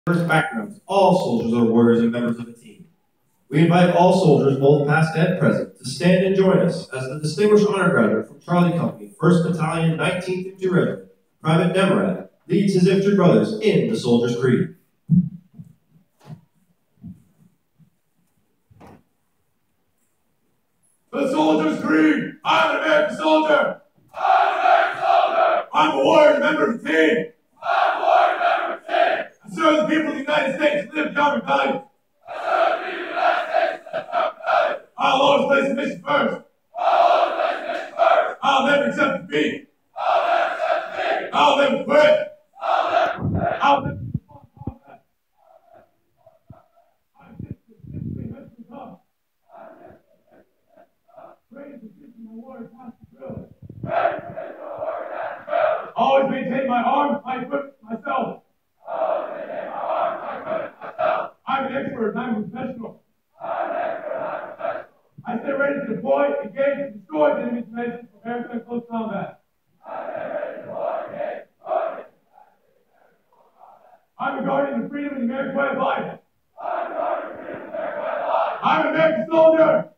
diverse backgrounds, all soldiers are warriors and members of a team. We invite all soldiers, both past and present, to stand and join us as the Distinguished Honor Graduate from Charlie Company, 1st Battalion, 19th Infantry Regiment, Private Nemrad, leads his infantry brothers in the Soldier's Creed. The Soldier's Creed! I'm an American soldier! I'm an American soldier! I'm a warrior member of the team! I'm a warrior member of the team! I serve the people of the United States who live in our battalions! I serve the people of the United States who live in our battalions! I'll always place the mission first! I'll always place the mission first! I'll never accept defeat! I'll never accept defeat! I'll never quit! I'll never quit! I'll never combat! I'm just a simply mission come! Praise the mission my warrior past the drill. Praise the mission my warrior past the drill. Always maintain my arms, my equipment, myself. Always maintain my arms, my equipment, myself. I'm an expert and I'm a professional. I'm an expert and I'm a professional. I stay ready to deploy, engage, and destroy the enemy's defenses for American and close combat. I stay ready to deploy, engage, destroy the enemy's defenses for combat. I'm a guardian of freedom and the American way of life. I'm a guardian of freedom and the American way of life. I'm an American soldier.